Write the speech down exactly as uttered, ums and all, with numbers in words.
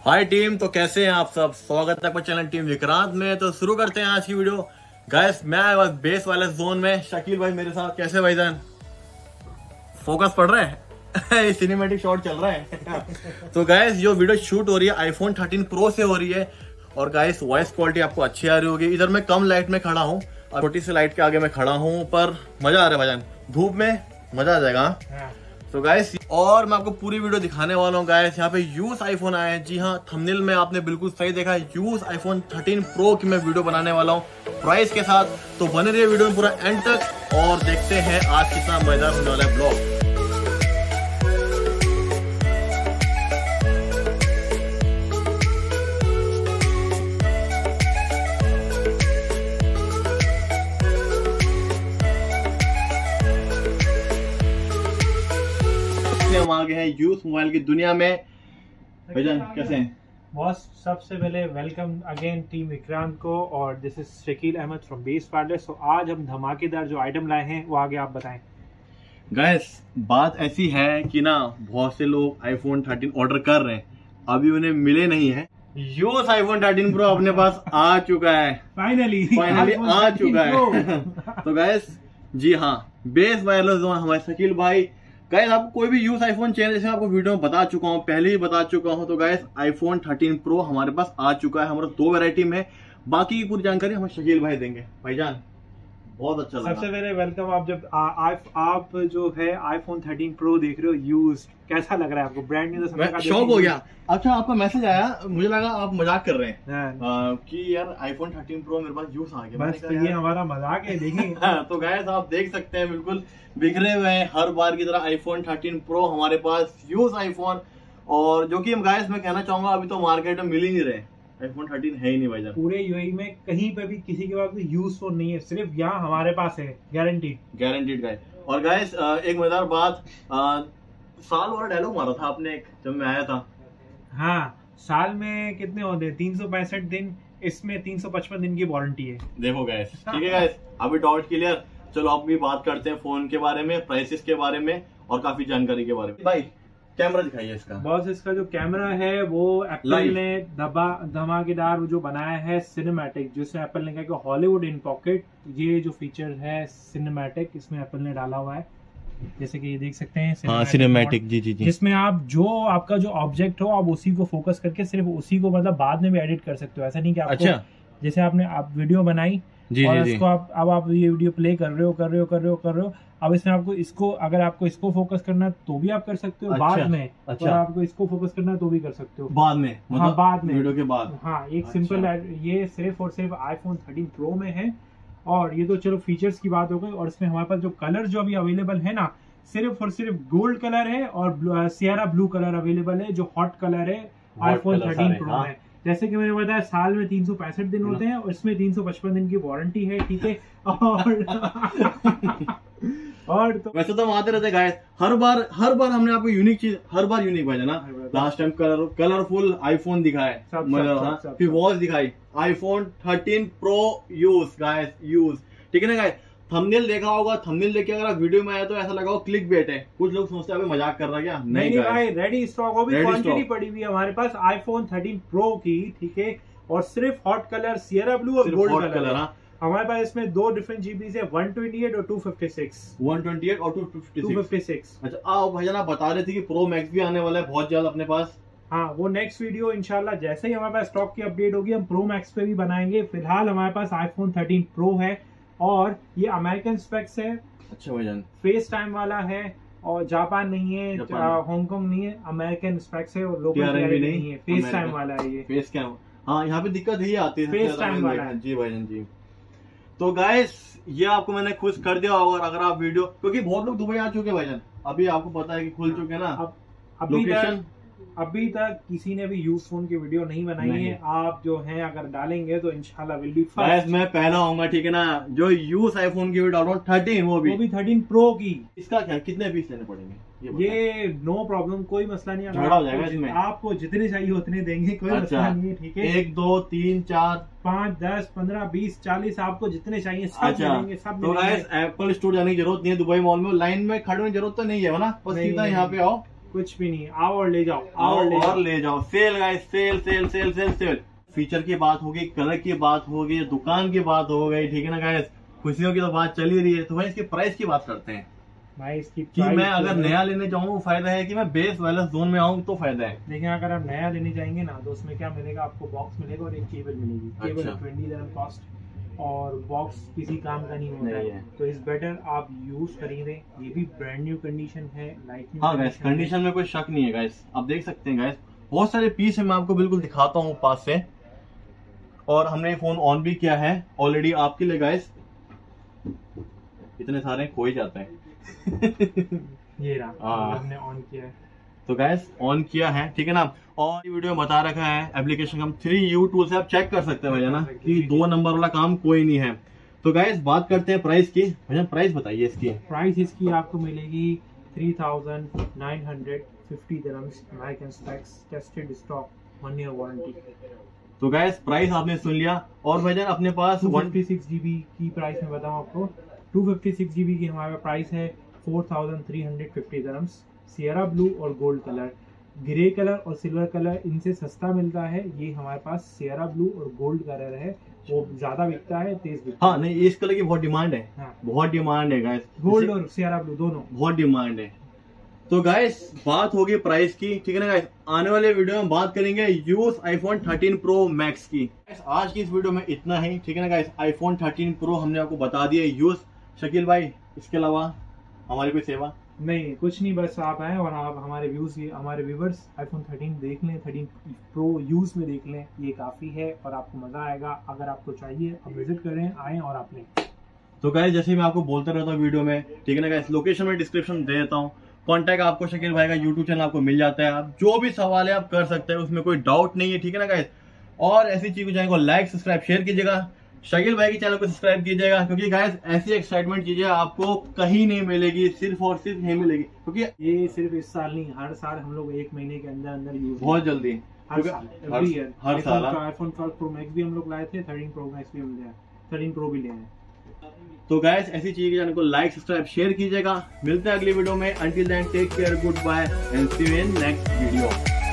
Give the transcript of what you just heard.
हाय team, तो कैसे हैं आप सब। स्वागत है आपका चैनल टीम विक्रांत में। तो शुरू करते हैं आज की वीडियो। गाइस मैं बस बेस वाले जोन में, शकील भाई मेरे साथ। कैसे भाईजान, फोकस पड़ रहा है सिनेमैटिक शॉट चल रहा है तो गाइस जो वीडियो शूट हो रही है आईफोन थर्टीन प्रो से हो रही है। और गाइस वॉइस क्वालिटी आपको अच्छी आ रही होगी। इधर मैं कम लाइट में खड़ा हूँ और छोटी सी लाइट के आगे मैं खड़ा हूँ, पर मजा आ रहा है भाईजान। धूप में मजा आ जाएगा। तो गाइस और मैं आपको पूरी वीडियो दिखाने वाला हूँ। गाइस यहाँ पे यूज आईफोन आए हैं। जी हाँ, थंबनेल में आपने बिल्कुल सही देखा है, यूज आईफोन थर्टीन प्रो की मैं वीडियो बनाने वाला हूँ प्राइस के साथ। तो बने रहिए वीडियो में पूरा एंड तक और देखते हैं आज कितना मजेदार होने वाला है ब्लॉग। हम आ गए हैं यूज मोबाइल की दुनिया में। भाईजान कैसे हैं? बॉस सबसे पहले वेलकम अगेन टीम विक्रांत को, और this is Shakeel Ahmed from base wireless. तो आज हम धमाकेदार जो आइटम लाए हैं वो आगे आप बताएं। गाइस बात ऐसी है कि ना, बहुत से लोग आईफोन थर्टीन ऑर्डर कर रहे हैं, अभी उन्हें मिले नहीं है। यूज आईफोन थर्टीन प्रो अपने पास आ चुका है, फाइनली फाइनली आ चुका है तो गाइस जी हाँ, बेस वायरलेस जो हमारे शकील भाई। गाइस आपको कोई भी यूज आईफोन चाहिए, जैसे मैं आपको वीडियो में बता चुका हूँ, पहले ही बता चुका हूँ। तो गाइस आईफोन थर्टीन प्रो हमारे पास आ चुका है। हमारे दो वैरायटी में, बाकी की पूरी जानकारी हमें शकील भाई देंगे। भाईजान बहुत अच्छा लगा। सबसे पहले वेलकम। आप जब आ, आ, आप जो है आईफोन थर्टीन प्रो देख रहे हो यूज, कैसा लग रहा है आपको? ब्रांड न्यू तो शौक हो गया। अच्छा आपका मैसेज आया, मुझे लगा आप मजाक कर रहे हैं आ, कि यार आईफोन थर्टीन प्रो मेरे पास यूज आ गया। बस तो ये हमारा मजाक है, देखिए तो गाइस आप देख सकते हैं बिल्कुल बिखरे हुए हैं हर बार की तरह आईफोन थर्टीन प्रो हमारे पास यूज आईफोन। और जो कि हम गाइस मैं कहना चाहूंगा, अभी तो मार्केट में मिल ही नहीं रहे, आईफोन थर्टीन है ही नहीं भाईजान। पूरे यूएई में कहीं पे भी किसी के पास भी यूज फोन नहीं है, सिर्फ यहाँ हमारे पास है, गारंटीड गारंटीड गाइस। और गाइस एक मजेदार बात, आ, साल वाला डायलॉग मारा था आपने एक जब मैं आया था। हाँ, साल में कितने होते हैं? तीन सौ पैंसठ दिन, इसमें तीन सौ पचपन दिन की वारंटी है। देखो गाइस, ठीक है गाइस, अभी डाउट क्लियर। चलो अब भी बात करते हैं फोन के बारे में, प्राइसेस के बारे में और काफी जानकारी के बारे में। भाई कैमरा दिखाइए इसका। बॉस इसका जो कैमरा है वो एप्पल ने दबा धमाकेदार जो बनाया है सिनेमैटिक, जिसमें एप्पल ने कहा कि हॉलीवुड इन पॉकेट। ये जो फीचर है सिनेमैटिक, इसमें एप्पल ने डाला हुआ है, जैसे कि ये देख सकते हैं सिनेमैटिक। जी जी जी, जिसमें आप जो आपका जो ऑब्जेक्ट हो आप उसी को फोकस करके सिर्फ उसी को मतलब बाद में भी एडिट कर सकते हो। ऐसा नहीं कि आपको, अच्छा, जैसे आपने आप वीडियो बनाई जी, और जी, इसको आप अब आप ये वीडियो प्ले कर रहे हो कर रहे हो कर रहे हो कर रहे हो अब इसमें आपको इसको, अगर आपको इसको फोकस करना है तो भी आप कर सकते हो। अच्छा, बाद में अच्छा, और आपको इसको फोकस करना है तो भी कर सकते हो बाद में, मतलब हाँ, बाद में वीडियो के बाद। हाँ, एक अच्छा, सिंपल, ये सिर्फ और सिर्फ आईफोन थर्टीन प्रो में है। और ये तो चलो फीचर्स की बात हो गई। और इसमें हमारे पास जो कलर जो अभी अवेलेबल है ना, सिर्फ और सिर्फ गोल्ड कलर है और सियारा ब्लू कलर अवेलेबल है, जो हॉट कलर है आईफोन थर्टीन प्रो में। जैसे कि मैंने बताया, साल में तीन सौ पैंसठ दिन होते हैं और इसमें तीन सौ पचपन दिन की वारंटी है, ठीक है। और और तो वैसे तो हम आते रहते गाइस, हर बार हर बार हमने आपको यूनिक चीज, हर बार यूनिक भाई ना। Last time colour colourful iPhone दिखाए, फिर वॉच दिखाई, iPhone thirteen pro use guys, use, ठीक है ना गाइस। थंबनेल देखा होगा, थंबनेल देख के अगर आप वीडियो में आए तो ऐसा लगा हो क्लिक बेट है। कुछ लोग सोचते हैं मजाक कर रहा है क्या? नहीं, नहीं भाई, रेडी स्टॉक हो भी, क्वांटिटी पड़ी हुई है हमारे पास आईफोन थर्टीन प्रो की, ठीक है। और सिर्फ हॉट कलर सियरा ब्लू और गोल्ड कलर है हमारे पास। इसमें दो डिफरेंट जीबीज है, वन ट्वेंटी एट और two fifty six. One twenty eight और टू फिफ्टी सिक्स। अच्छा आओ भाईजान, आप बता रहे थे कि प्रो मैक्स भी आने वाला है बहुत जल्द अपने पास। हाँ, वो नेक्स्ट वीडियो इंशाल्लाह जैसे ही हमारे पास स्टॉक की अपडेट होगी हम प्रो मैक्स पे भी बनाएंगे। फिलहाल हमारे पास आईफोन थर्टीन प्रो है और ये अमेरिकन स्पेक्स है। अच्छा भाईजान, फेस टाइम वाला है और जापान नहीं है, हांगकांग नहीं है, अमेरिकन स्पेक्स है और लोकल भी नहीं है, फेस टाइम वाला है ये। फेस कैम, हाँ यहाँ पे दिक्कत यही आती है, फेस टाइम वाला है। जी भाईजान जी। तो गाइस ये आपको मैंने खुश कर दिया होगा अगर आप वीडियो, क्योंकि बहुत लोग दुबई आ चुके हैं भाईजान, अभी आपको पता है कि खुल चुके हैं ना। अब अभी लोकेशन अभी तक किसी ने भी यूज फोन की वीडियो नहीं बनाई नहीं। है। आप जो है अगर डालेंगे तो इंशाल्लाह विल बी फर्स्ट। मैं पहला होऊंगा, ठीक है ना, जो यूज आईफोन की वीडियो डालूंगा थर्टीन, वो भी वो भी थर्टीन प्रो की। इसका क्या कितने पीस लेने पड़ेंगे? ये, ये नो प्रॉब्लम, कोई मसला नहीं है, हो जाएगा इसमें। आपको जितने चाहिए उतने देंगे, कोई अच्छा, मसला नहीं है, ठीक है। एक दो तीन चार पाँच दस पंद्रह बीस चालीस, आपको जितने चाहिए सब अच्छा, देंगे, सब। तो गाइस एप्पल स्टोर जाने की जरूरत नहीं है, दुबई मॉल में लाइन में खड़े होने की जरूरत तो नहीं है ना, बस सीधा यहाँ पे आओ कुछ भी नहीं, आओ और ले जाओ, आओ और, और ले जाओ। Sale guys, sale sale sale sale sale. Feature की बात होगी, कलर की बात होगी, दुकान की बात हो गई, ठीक है ना गाइस, खुशियों की तो बात चल ही रही है। तो भाई इसकी प्राइस की बात करते हैं भाई। इसकी कि मैं अगर नया लेने जाऊँ फायदा है कि मैं बेस वायरलेस जोन में आऊँ तो फायदा है। देखिए अगर आप नया लेने जाएंगे ना तो उसमें क्या मिलेगा, आपको बॉक्स मिलेगा और एक केबल मिलेगी। केबल ट्वेंटी दिरहम कॉस्ट और बॉक्स किसी काम का नहीं होता है, तो इस बेटर आप यूज खरीदें। ये भी ब्रांड न्यू कंडीशन है, लाइट। हाँ गाइस, कंडीशन में कोई शक नहीं है गाइस, आप देख सकते हैं गाइस, बहुत सारे पीस है, मैं आपको बिल्कुल दिखाता हूँ पास से। और हमने फोन ऑन भी किया है ऑलरेडी आपके लिए गाइस, इतने सारे खो ही जाते हैं। ये रहा, हमने ऑन किया है। तो गाइस ऑन किया है, ठीक है ना। और ये वीडियो में बता रखा है एप्लीकेशन हम थ्री यू टूल से आप चेक कर सकते हैं भैया ना, कि दो नंबर वाला काम कोई नहीं है। तो गाइस बात करते हैं प्राइस की। भैया प्राइस बताइए इसकी। प्राइस इसकी आपको मिलेगी three thousand nine hundred fifty दिरहम्स, American specs, tested stock, one year warranty. तो गाइस प्राइस आपने सुन लिया। और भैया अपने पास टू फिफ्टी सिक्स जीबी की प्राइस में बताऊं आपको, टू फिफ्टी सिक्स जीबी की हमारे प्राइस है four thousand three hundred fifty दिरहम्स। सियरा ब्लू और गोल्ड कलर, ग्रे कलर और सिल्वर कलर इनसे सस्ता मिलता है। ये हमारे पास सियरा ब्लू और गोल्ड कलर है, वो ज्यादा बिकता है, तेज बिकता है। हाँ नहीं, इस कलर की बहुत डिमांड है। हाँ। बहुत डिमांड है गाइस, गोल्ड और सियरा ब्लू दोनों बहुत डिमांड है। तो गाइस बात होगी प्राइस की, ठीक है ना गाइस। आने वाले वीडियो में बात करेंगे use iPhone thirteen pro max की। आज की इस वीडियो में इतना ही, ठीक है ना गाइस। आईफोन थर्टीन प्रो हमने आपको बता दिया यूज। शकील भाई इसके अलावा हमारी कोई सेवा नहीं, कुछ नहीं, बस आप आए और आप हमारे व्यूज हमारे व्यूवर्स आईफोन थर्टीन देख लें, थर्टीन प्रो यूज में देख लें, ये काफी है और आपको मजा आएगा। अगर आपको चाहिए आप विजिट करें, आए और आप लें। तो गाइस जैसे मैं आपको बोलता रहता हूँ वीडियो में, ठीक है ना गाइस, लोकेशन में डिस्क्रिप्शन दे देता हूँ। कॉन्टैक्ट आपको शकील भाई का यूट्यूब चैनल आपको मिल जाता है, आप जो भी सवाल है आप कर सकते हैं, उसमें कोई डाउट नहीं है, ठीक है ना गाइस। और ऐसी चीजों चैनल को लाइक सब्सक्राइब शेयर कीजिएगा, शकील भाई के चैनल को सब्सक्राइब कीजिएगा, क्योंकि गाइस ऐसी एक्साइटमेंट चीजें आपको कहीं नहीं मिलेगी, सिर्फ और सिर्फ यही मिलेगी। क्योंकि ये सिर्फ इस साल नहीं, हर साल हम लोग एक महीने के अंदर अंदर यूज, बहुत जल्दी, हर साल, एवरी ईयर हर साल आईफोन ट्वेल्व प्रो मैक्स भी हम लोग लाए थे, थर्टीन प्रो मैक्स भी हम लाए, थर्टीन प्रो भी ले आए। तो गाइस ऐसी चीज के चैनल को लाइक सब्सक्राइब शेयर कीजिएगा। मिलते हैं अगली वीडियो में। Until then take care, good bye and see you in next video.